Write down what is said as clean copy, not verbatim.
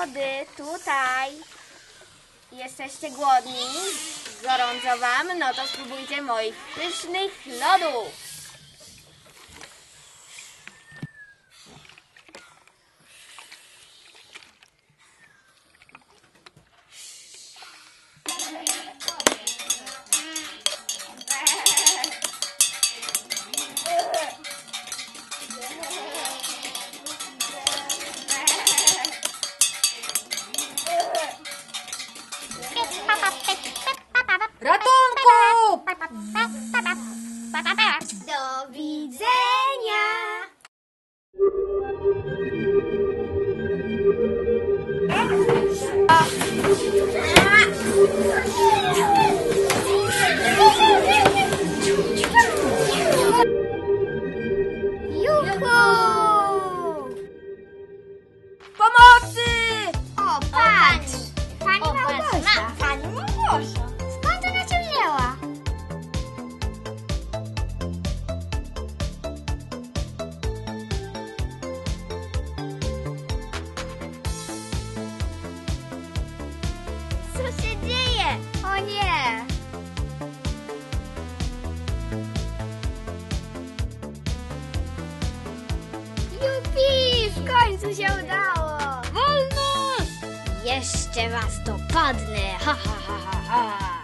lody tutaj. Jesteście głodni? Gorąco wam? No to spróbujcie moich pysznych lodów. Ratunku! Do widzenia! Pomocy! O, patrz! Pani Małgosia! Pani Małgosia! Skąd ona cię wzięła? Co się dzieje? O nie! Jupi! W końcu się udało! Wolność! Jeszcze was dopadnę! Ha, ha, ha, ha, ha!